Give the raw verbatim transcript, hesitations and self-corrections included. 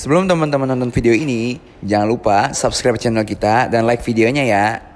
Sebelum teman-teman nonton video ini, jangan lupa subscribe channel kita dan like videonya ya.